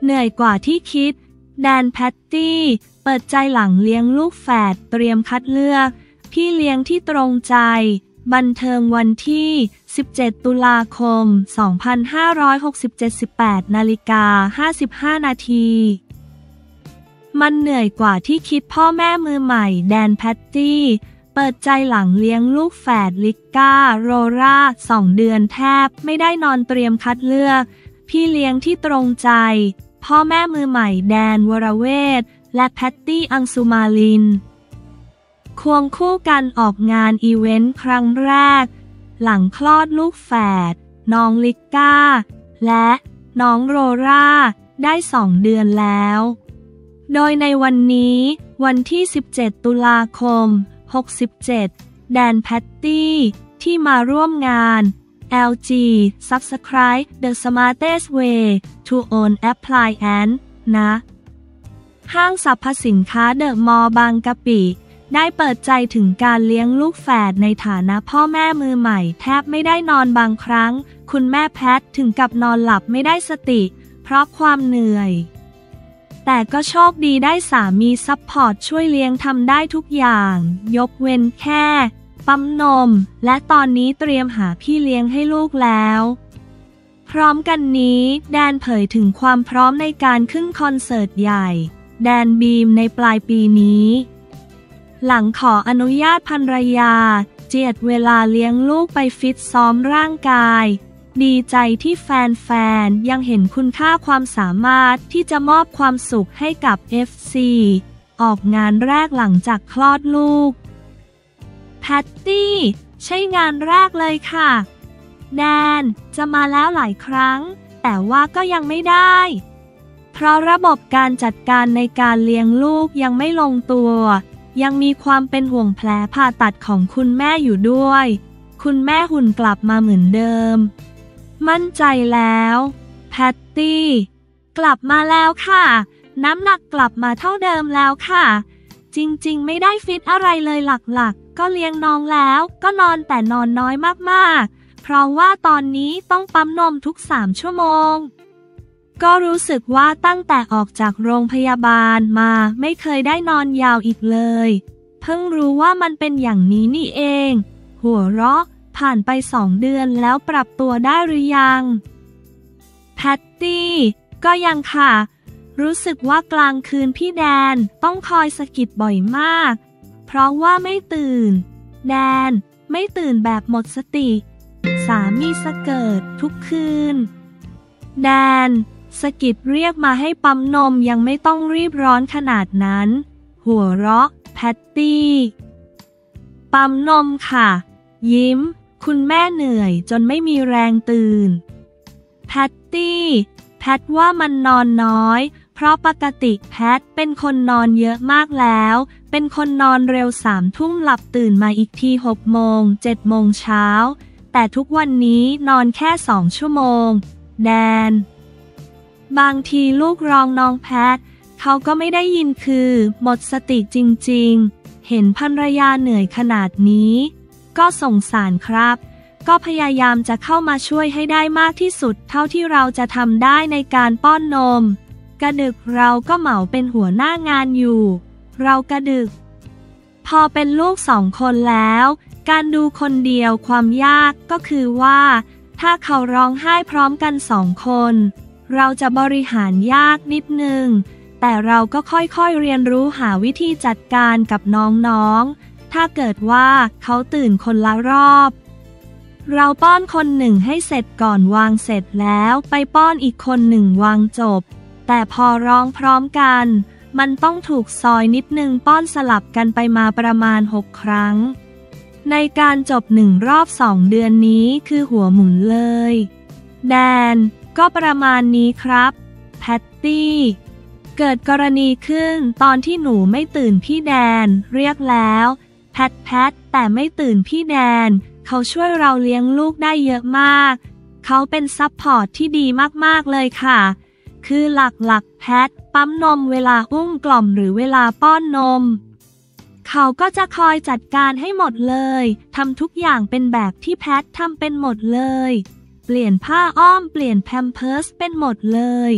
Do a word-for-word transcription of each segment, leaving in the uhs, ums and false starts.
เหนื่อยกว่าที่คิดแดนแพตตี้เปิดใจหลังเลี้ยงลูกแฝดเตรียมคัดเลือกพี่เลี้ยงที่ตรงใจบันเทิงวันที่สิบเจ็ดตุลาคมสองพันห้าร้อยหกสิบเจ็ด สิบแปดนาฬิกาห้าสิบห้านาทีมันเหนื่อยกว่าที่คิดพ่อแม่มือใหม่แดนแพตตี้เปิดใจหลังเลี้ยงลูกแฝดลิก้าโรราสองเดือนแทบไม่ได้นอนเตรียมคัดเลือกพี่เลี้ยงที่ตรงใจพ่อแม่มือใหม่แดนวรเวทและแพตตี้อังสุมาลินควงคู่กันออกงานอีเวนต์ครั้งแรกหลังคลอดลูกแฝดน้องลิก้าและน้องโรราได้สองเดือนแล้วโดยในวันนี้วันที่สิบเจ็ดตุลาคมหกสิบเจ็ดแดนแพตตี้ที่มาร่วมงาน แอล จี Subscribe the smartest way to own appliance นะห้างสรรพสินค้าเดอะมอลล์บางกะปิได้เปิดใจถึงการเลี้ยงลูกแฝดในฐานะพ่อแม่มือใหม่แทบไม่ได้นอนบางครั้งคุณแม่แพทถึงกับนอนหลับไม่ได้สติเพราะความเหนื่อยแต่ก็โชคดีได้สามีซัพพอร์ตช่วยเลี้ยงทำได้ทุกอย่างยกเว้นแค่ปั๊มนมและตอนนี้เตรียมหาพี่เลี้ยงให้ลูกแล้วพร้อมกันนี้แดนเผยถึงความพร้อมในการขึ้นคอนเสิร์ตใหญ่แดนบีมในปลายปีนี้หลังขออนุญาตภรรยาเจียดเวลาเลี้ยงลูกไปฟิตซ้อมร่างกายดีใจที่แฟนๆยังเห็นคุณค่าความสามารถที่จะมอบความสุขให้กับ เอฟ ซี ออกงานแรกหลังจากคลอดลูกแพตตี้ใช่งานแรกเลยค่ะแดนจะมาแล้วหลายครั้งแต่ว่าก็ยังไม่ได้เพราะระบบการจัดการในการเลี้ยงลูกยังไม่ลงตัวยังมีความเป็นห่วงแผลผ่าตัดของคุณแม่อยู่ด้วยคุณแม่หุ่นกลับมาเหมือนเดิมมั่นใจแล้วแพตตี้กลับมาแล้วค่ะน้ำหนักกลับมาเท่าเดิมแล้วค่ะจริงๆไม่ได้ฟิตอะไรเลยหลักๆก็เลี้ยงน้องแล้วก็นอนแต่นอนน้อยมากๆเพราะว่าตอนนี้ต้องปั๊มนมทุกสามชั่วโมงก็รู้สึกว่าตั้งแต่ออกจากโรงพยาบาลมาไม่เคยได้นอนยาวอีกเลยเพิ่งรู้ว่ามันเป็นอย่างนี้นี่เองหัวเราะผ่านไปสองเดือนแล้วปรับตัวได้หรือยังแพตตี้ก็ยังค่ะรู้สึกว่ากลางคืนพี่แดนต้องคอยสะกิดบ่อยมากเพราะว่าไม่ตื่นแดนไม่ตื่นแบบหมดสติสามีสะเกิดทุกคืนแดนสะกิดเรียกมาให้ปั๊มนมยังไม่ต้องรีบร้อนขนาดนั้นหัวเราะแพตตี้ปั๊มนมค่ะยิ้มคุณแม่เหนื่อยจนไม่มีแรงตื่นแพตตี้แพทว่ามันนอนน้อยเพราะปกติแพทเป็นคนนอนเยอะมากแล้วเป็นคนนอนเร็วสามทุ่มหลับตื่นมาอีกทีหกโมงเจ็ดโมงเช้าแต่ทุกวันนี้นอนแค่สองชั่วโมงแดนบางทีลูกร้องน้องแพทเขาก็ไม่ได้ยินคือหมดสติจริงๆเห็นภรรยาเหนื่อยขนาดนี้ก็สงสารครับก็พยายามจะเข้ามาช่วยให้ได้มากที่สุดเท่าที่เราจะทำได้ในการป้อนนมกระดึกเราก็เหมาเป็นหัวหน้างานอยู่เรากระดึกพอเป็นลูกสองคนแล้วการดูคนเดียวความยากก็คือว่าถ้าเขาร้องไห้พร้อมกันสองคนเราจะบริหารยากนิดนึงแต่เราก็ค่อยๆเรียนรู้หาวิธีจัดการกับน้องๆถ้าเกิดว่าเขาตื่นคนละรอบเราป้อนคนหนึ่งให้เสร็จก่อนวางเสร็จแล้วไปป้อนอีกคนหนึ่งวางจบแต่พอร้องพร้อมกันมันต้องถูกซอยนิดนึงป้อนสลับกันไปมาประมาณหกครั้งในการจบหนึ่งรอบสองเดือนนี้คือหัวหมุนเลยแดนก็ประมาณนี้ครับแพตตี้เกิดกรณีขึ้นตอนที่หนูไม่ตื่นพี่แดนเรียกแล้วแพทแพทแต่ไม่ตื่นพี่แดนเขาช่วยเราเลี้ยงลูกได้เยอะมากเขาเป็นซัพพอร์ตที่ดีมากๆเลยค่ะคือหลักๆแพทปั๊มนมเวลาอุ้มกล่อมหรือเวลาป้อนนมเขาก็จะคอยจัดการให้หมดเลยทำทุกอย่างเป็นแบบที่แพททำเป็นหมดเลยเปลี่ยนผ้าอ้อมเปลี่ยนแพมเพิร์สเป็นหมดเลย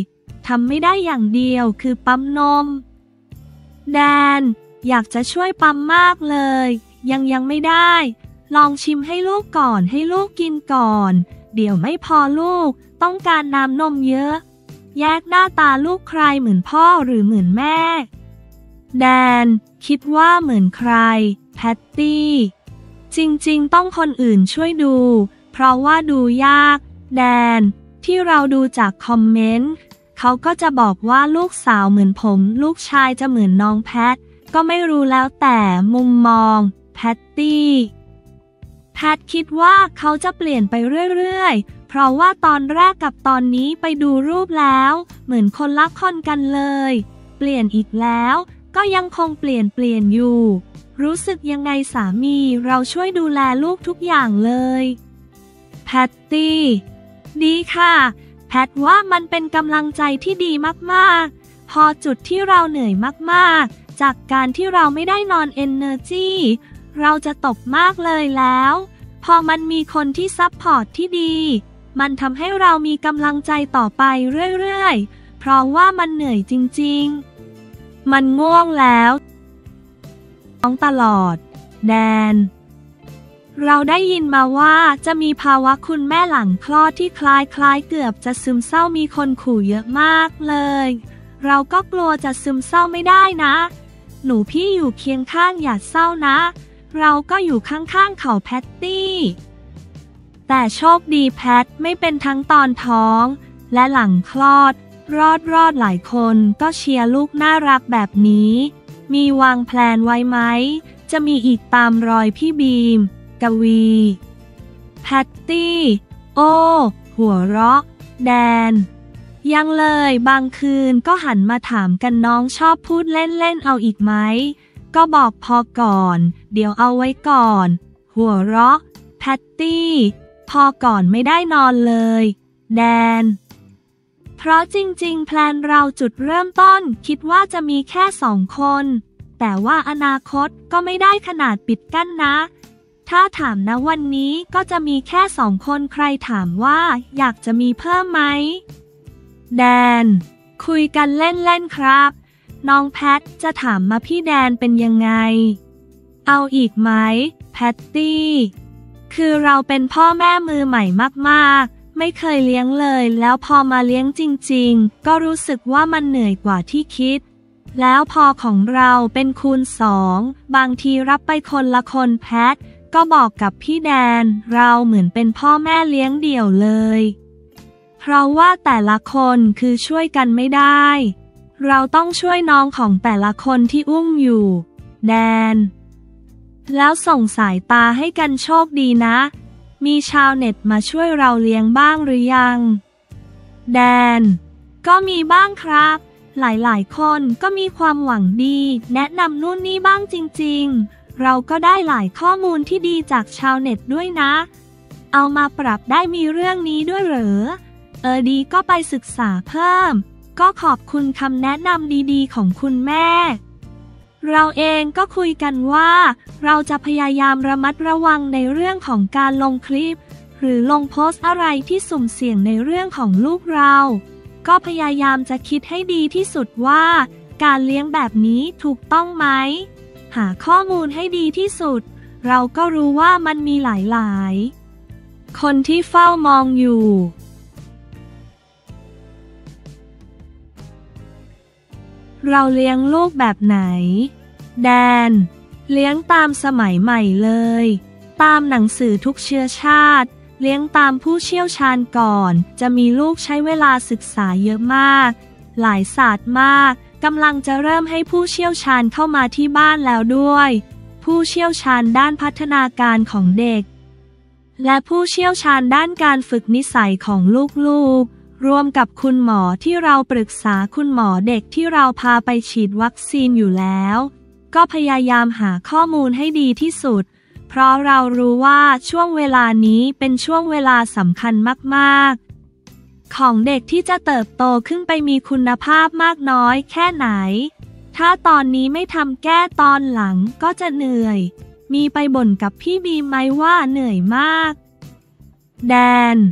ทำไม่ได้อย่างเดียวคือปั๊มนมแดนอยากจะช่วยปั๊มมากเลยยังยังไม่ได้ลองชิมให้ลูกก่อนให้ลูกกินก่อนเดี๋ยวไม่พอลูกต้องการน้ำนมเยอะแยกหน้าตาลูกใครเหมือนพ่อหรือเหมือนแม่แดนคิดว่าเหมือนใครแพตตี้จริงๆต้องคนอื่นช่วยดูเพราะว่าดูยากแดนที่เราดูจากคอมเมนต์เขาก็จะบอกว่าลูกสาวเหมือนผมลูกชายจะเหมือนน้องแพทก็ไม่รู้แล้วแต่มุมมองแพตตี้แพทคิดว่าเขาจะเปลี่ยนไปเรื่อยๆเพราะว่าตอนแรกกับตอนนี้ไปดูรูปแล้วเหมือนคนละคนกันเลยเปลี่ยนอีกแล้วก็ยังคงเปลี่ยนเปลี่ยนอยู่รู้สึกยังไงสามีเราช่วยดูแลลูกทุกอย่างเลยแพตตี้ดีค่ะแพทว่ามันเป็นกำลังใจที่ดีมากๆพอจุดที่เราเหนื่อยมากๆจากการที่เราไม่ได้นอนเอนเนอร์จีเราจะตกมากเลยแล้วพอมันมีคนที่ซัพพอร์ตที่ดีมันทำให้เรามีกำลังใจต่อไปเรื่อยๆเพราะว่ามันเหนื่อยจริงๆมันง่วงแล้วท้องตลอดแดนเราได้ยินมาว่าจะมีภาวะคุณแม่หลังคลอดที่คล้ายคล้ายเกือบจะซึมเศร้ามีคนขู่เยอะมากเลยเราก็กลัวจะซึมเศร้าไม่ได้นะหนูพี่อยู่เคียงข้างอย่าเศร้านะเราก็อยู่ข้างๆเขาแพตตี้แต่โชคดีแพทไม่เป็นทั้งตอนท้องและหลังคลอดรอดรอดหลายคนก็เชียร์ลูกน่ารักแบบนี้มีวางแพลนไว้ไหมจะมีอีกตามรอยพี่บีมกวีแพตตี้โอ้หัวเราะแดนยังเลยบางคืนก็หันมาถามกันน้องชอบพูดเล่นๆเอาอีกไหมก็บอกพอก่อนเดี๋ยวเอาไว้ก่อนหัวเราะแพตตี้พอก่อนไม่ได้นอนเลยแดนเพราะจริงๆแพลนเราจุดเริ่มต้นคิดว่าจะมีแค่สองคนแต่ว่าอนาคตก็ไม่ได้ขนาดปิดกั้นนะถ้าถามนะวันนี้ก็จะมีแค่สองคนใครถามว่าอยากจะมีเพิ่มไหมแดนคุยกันเล่นๆครับน้องแพทจะถามมาพี่แดนเป็นยังไงเอาอีกไหมแพตตี้คือเราเป็นพ่อแม่มือใหม่มากๆไม่เคยเลี้ยงเลยแล้วพอมาเลี้ยงจริงๆก็รู้สึกว่ามันเหนื่อยกว่าที่คิดแล้วพอของเราเป็นคูณสองบางทีรับไปคนละคนแพทก็บอกกับพี่แดนเราเหมือนเป็นพ่อแม่เลี้ยงเดี่ยวเลยเพราะว่าแต่ละคนคือช่วยกันไม่ได้เราต้องช่วยน้องของแต่ละคนที่อุ้มอยู่แดนแล้วส่งสายตาให้กันโชคดีนะมีชาวเน็ตมาช่วยเราเลี้ยงบ้างหรือยังแดนก็มีบ้างครับหลายๆคนก็มีความหวังดีแนะนำนู่นนี่บ้างจริงๆเราก็ได้หลายข้อมูลที่ดีจากชาวเน็ตด้วยนะเอามาปรับได้มีเรื่องนี้ด้วยเหรอเออดีก็ไปศึกษาเพิ่มก็ขอบคุณคำแนะนำดีๆของคุณแม่เราเองก็คุยกันว่าเราจะพยายามระมัดระวังในเรื่องของการลงคลิปหรือลงโพสต์อะไรที่สุ่มเสี่ยงในเรื่องของลูกเราก็พยายามจะคิดให้ดีที่สุดว่าการเลี้ยงแบบนี้ถูกต้องไหมหาข้อมูลให้ดีที่สุดเราก็รู้ว่ามันมีหลายๆคนที่เฝ้ามองอยู่เราเลี้ยงลูกแบบไหนแดนเลี้ยงตามสมัยใหม่เลยตามหนังสือทุกเชื้อชาติเลี้ยงตามผู้เชี่ยวชาญก่อนจะมีลูกใช้เวลาศึกษาเยอะมากหลายศาสตร์มากกำลังจะเริ่มให้ผู้เชี่ยวชาญเข้ามาที่บ้านแล้วด้วยผู้เชี่ยวชาญด้านพัฒนาการของเด็กและผู้เชี่ยวชาญด้านการฝึกนิสัยของลูกๆรวมกับคุณหมอที่เราปรึกษาคุณหมอเด็กที่เราพาไปฉีดวัคซีนอยู่แล้วก็พยายามหาข้อมูลให้ดีที่สุดเพราะเรารู้ว่าช่วงเวลานี้เป็นช่วงเวลาสำคัญมากๆของเด็กที่จะเติบโตขึ้นไปมีคุณภาพมากน้อยแค่ไหนถ้าตอนนี้ไม่ทำแก้ตอนหลังก็จะเหนื่อยมีไปบ่นกับพี่บีมไหมว่าเหนื่อยมากแดน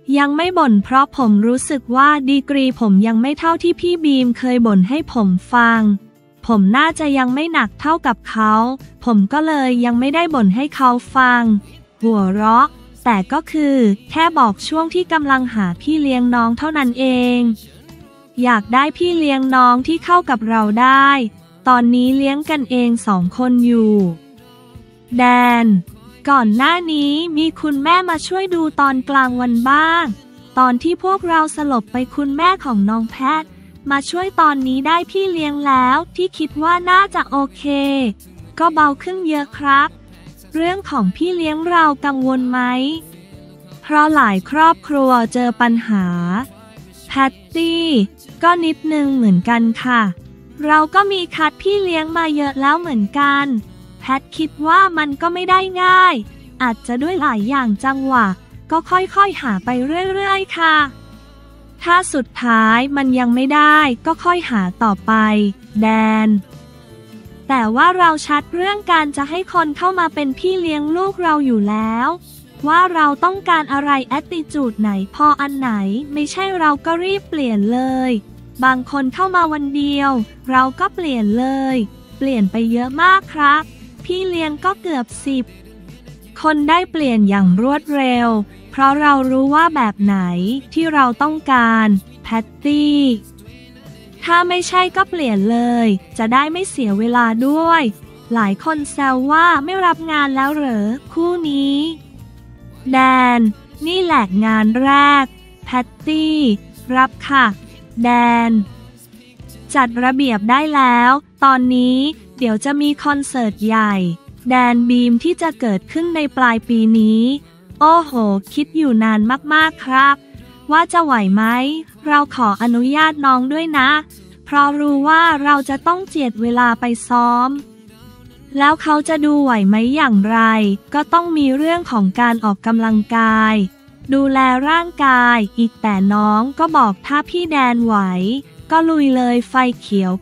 ยังไม่บ่นเพราะผมรู้สึกว่าดีกรีผมยังไม่เท่าที่พี่บีมเคยบ่นให้ผมฟังผมน่าจะยังไม่หนักเท่ากับเขาผมก็เลยยังไม่ได้บ่นให้เขาฟังหัวเราะแต่ก็คือแค่บอกช่วงที่กำลังหาพี่เลี้ยงน้องเท่านั้นเองอยากได้พี่เลี้ยงน้องที่เข้ากับเราได้ตอนนี้เลี้ยงกันเองสองคนอยู่แดนก่อนหน้านี้มีคุณแม่มาช่วยดูตอนกลางวันบ้างตอนที่พวกเราสลบไปคุณแม่ของน้องแพทมาช่วยตอนนี้ได้พี่เลี้ยงแล้วที่คิดว่าน่าจะโอเคก็เบาขึ้นเยอะครับเรื่องของพี่เลี้ยงเรากังวลไหมเพราะหลายครอบครัวเจอปัญหาแพตตี้ก็นิดนึงเหมือนกันค่ะเราก็มีคัดพี่เลี้ยงมาเยอะแล้วเหมือนกันแพทคิดว่ามันก็ไม่ได้ง่ายอาจจะด้วยหลายอย่างจังหวะก็ค่อยๆหาไปเรื่อยๆค่ะถ้าสุดท้ายมันยังไม่ได้ก็ค่อยหาต่อไปแดนแต่ว่าเราชัดเรื่องการจะให้คนเข้ามาเป็นพี่เลี้ยงลูกเราอยู่แล้วว่าเราต้องการอะไรแอตติจูดไหนพออันไหนไม่ใช่เราก็รีบเปลี่ยนเลยบางคนเข้ามาวันเดียวเราก็เปลี่ยนเลยเปลี่ยนไปเยอะมากครับพี่เลี้ยงก็เกือบสิบคนได้เปลี่ยนอย่างรวดเร็วเพราะเรารู้ว่าแบบไหนที่เราต้องการแพตตี้ถ้าไม่ใช่ก็เปลี่ยนเลยจะได้ไม่เสียเวลาด้วยหลายคนแซวว่าไม่รับงานแล้วเหรอคู่นี้แดนนี่แหละงานแรกแพตตี้รับค่ะแดนจัดระเบียบได้แล้วตอนนี้เดี๋ยวจะมีคอนเสิร์ตใหญ่แดนบีมที่จะเกิดขึ้นในปลายปีนี้โอ้โหคิดอยู่นานมากๆครับว่าจะไหวไหมเราขออนุญาตน้องด้วยนะเพราะรู้ว่าเราจะต้องเจียดเวลาไปซ้อมแล้วเขาจะดูไหวไหมอย่างไรก็ต้องมีเรื่องของการออกกำลังกายดูแลร่างกายอีกแต่น้องก็บอกถ้าพี่แดนไหวก็ลุยเลยไฟเขียว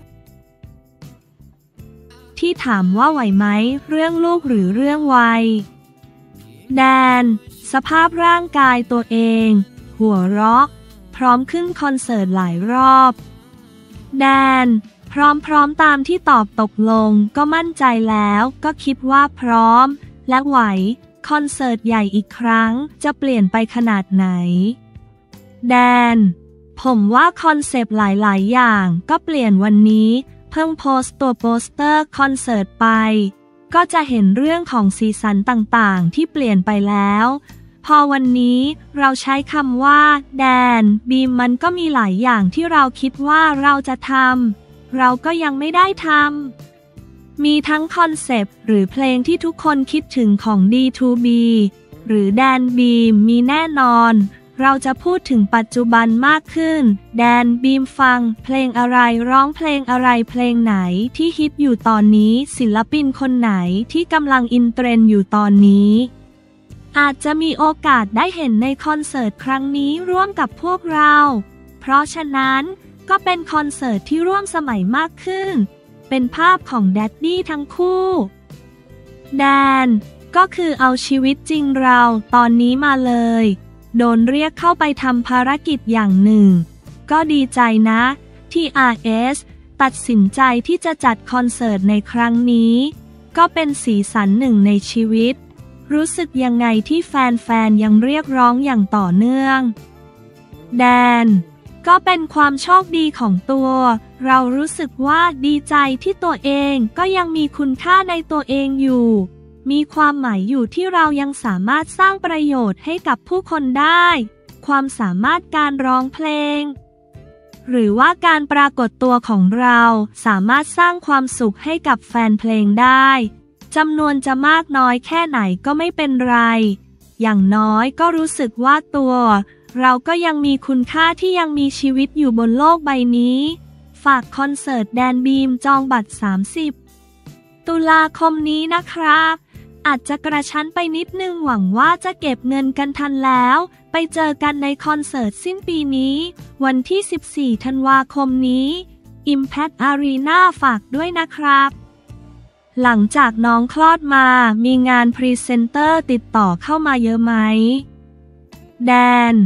ที่ถามว่าไหวไหมเรื่องลูกหรือเรื่องวัยแดนสภาพร่างกายตัวเองหัวเราะพร้อมขึ้นคอนเสิร์ตหลายรอบแดนพร้อมๆตามที่ตอบตกลงก็มั่นใจแล้วก็คิดว่าพร้อมและไหวคอนเสิร์ตใหญ่อีกครั้งจะเปลี่ยนไปขนาดไหนแดนผมว่าคอนเซปต์หลายๆอย่างก็เปลี่ยนวันนี้เพิ่งโพสต์ตัวโปสเตอร์คอนเสิร์ตไปก็จะเห็นเรื่องของสีสันต่างๆที่เปลี่ยนไปแล้วพอวันนี้เราใช้คำว่าแดนบีมมันก็มีหลายอย่างที่เราคิดว่าเราจะทำเราก็ยังไม่ได้ทำมีทั้งคอนเซปต์หรือเพลงที่ทุกคนคิดถึงของ ดี ทู บี หรือแดนบีมมีแน่นอนเราจะพูดถึงปัจจุบันมากขึ้นแดนบีมฟังเพลงอะไรร้องเพลงอะไรเพลงไหนที่ฮิตอยู่ตอนนี้ศิลปินคนไหนที่กำลังอินเทรนด์อยู่ตอนนี้อาจจะมีโอกาสได้เห็นในคอนเสิร์ตครั้งนี้ร่วมกับพวกเราเพราะฉะนั้นก็เป็นคอนเสิร์ตที่ร่วมสมัยมากขึ้นเป็นภาพของแดดดี้ทั้งคู่แดนก็คือเอาชีวิตจริงเราตอนนี้มาเลยโดนเรียกเข้าไปทำภารกิจอย่างหนึ่งก็ดีใจนะที่ อาร์ เอส ตัดสินใจที่จะจัดคอนเสิร์ตในครั้งนี้ก็เป็นสีสันหนึ่งในชีวิตรู้สึกยังไงที่แฟนๆยังเรียกร้องอย่างต่อเนื่องแดนก็เป็นความโชคดีของตัวเรารู้สึกว่าดีใจที่ตัวเองก็ยังมีคุณค่าในตัวเองอยู่มีความหมายอยู่ที่เรายังสามารถสร้างประโยชน์ให้กับผู้คนได้ความสามารถการร้องเพลงหรือว่าการปรากฏตัวของเราสามารถสร้างความสุขให้กับแฟนเพลงได้จำนวนจะมากน้อยแค่ไหนก็ไม่เป็นไรอย่างน้อยก็รู้สึกว่าตัวเราก็ยังมีคุณค่าที่ยังมีชีวิตอยู่บนโลกใบนี้ฝากคอนเสิร์ตแดนบีมจองบัตรสามสิบตุลาคมนี้นะครับอาจจะกระชั้นไปนิดนึงหวังว่าจะเก็บเงินกันทันแล้วไปเจอกันในคอนเสิร์ตสิ้นปีนี้วันที่สิบสี่ธันวาคมนี้ Impact Arena ฝากด้วยนะครับหลังจากน้องคลอดมามีงานพรีเซนเตอร์ติดต่อเข้ามาเยอะไหมแดน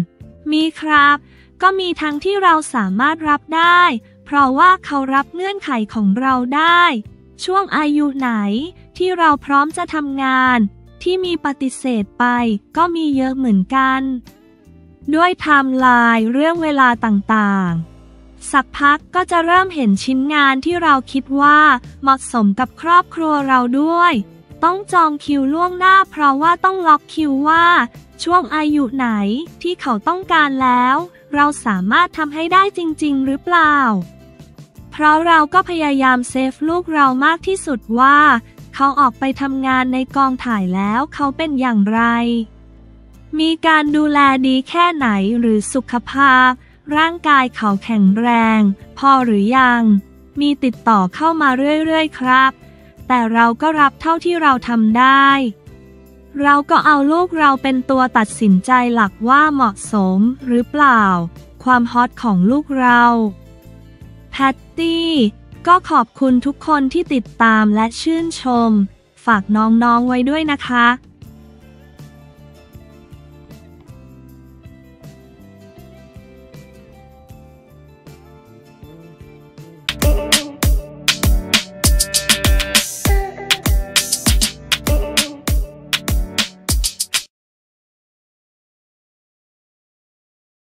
มีครับ ก็มีทั้งที่เราสามารถรับได้ เพราะว่าเขารับเงื่อนไขของเราได้ ช่วงอายุไหนที่เราพร้อมจะทำงานที่มีปฏิเสธไปก็มีเยอะเหมือนกัน ด้วยไทม์ไลน์เรื่องเวลาต่างๆสักพักก็จะเริ่มเห็นชิ้นงานที่เราคิดว่าเหมาะสมกับครอบครัวเราด้วยต้องจองคิวล่วงหน้าเพราะว่าต้องล็อกคิวว่าช่วงอายุไหนที่เขาต้องการแล้วเราสามารถทำให้ได้จริงๆหรือเปล่าเพราะเราก็พยายามเซฟลูกเรามากที่สุดว่าเขาออกไปทำงานในกองถ่ายแล้วเขาเป็นอย่างไรมีการดูแลดีแค่ไหนหรือสุขภาพร่างกายเขาแข็งแรงพอหรือยังมีติดต่อเข้ามาเรื่อยๆครับแต่เราก็รับเท่าที่เราทำได้เราก็เอาลูกเราเป็นตัวตัดสินใจหลักว่าเหมาะสมหรือเปล่าความฮอตของลูกเราแพตตี้ก็ขอบคุณทุกคนที่ติดตามและชื่นชมฝากน้องๆไว้ด้วยนะคะ